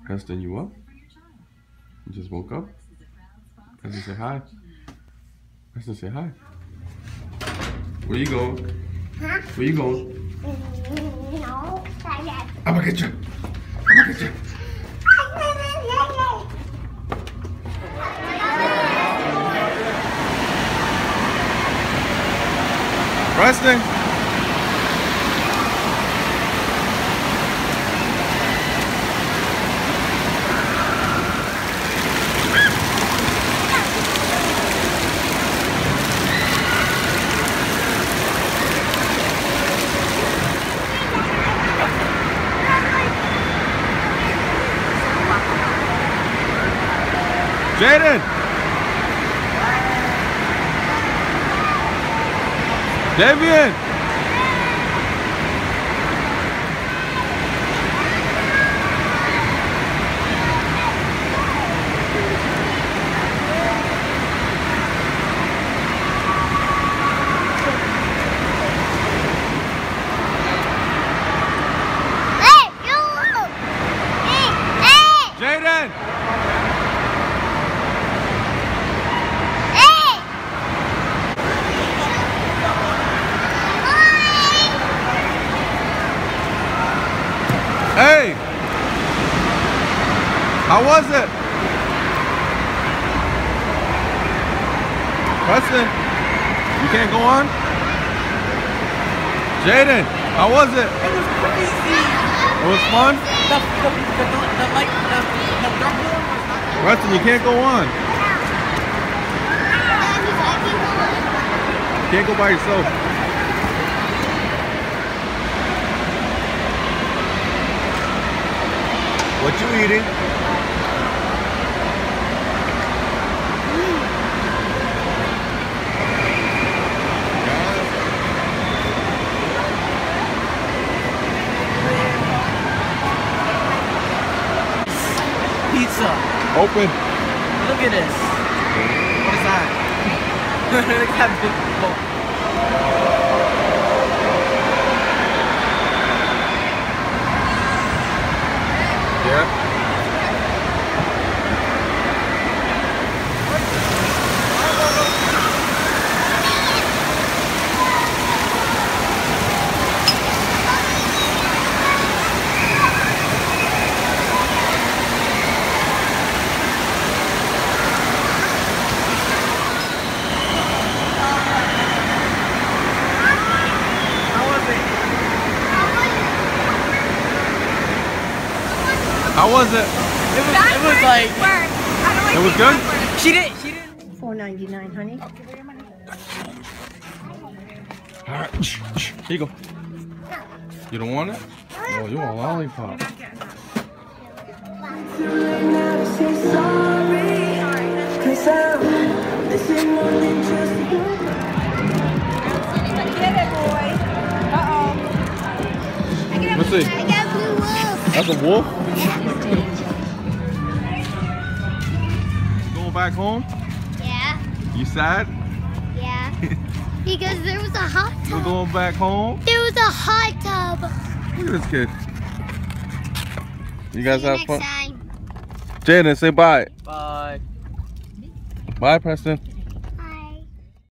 Preston, you up? You just woke up? Preston, say hi. Preston, say hi. Where you going? Huh? Where you going? No, I'm gonna get you. I'm gonna get you. Preston. Jaden! Davian! Hey, you! Hey, hey! Jaden! Hey! How was it? Preston, you can't go on? Jaden, how was it? It was crazy. It was fun? The dark one was not. Preston, you can't go on. You can't go by yourself. What you eating? Pizza. Open. Look at this. What is that? Look at that big bowl. Yeah. How was it? It was like. It was good? She didn't. $4.99, honey. All right. Here you go. You don't want it? Oh, you want a lollipop. Let's see. I got blue wolf. That's a wolf? Going back home? Yeah, You sad? yeah. Because there was a hot You're tub. going back home? There was a hot tub. Look at this kid. You guys See you have next fun? time. Jaden, say bye. Bye. Bye, Preston.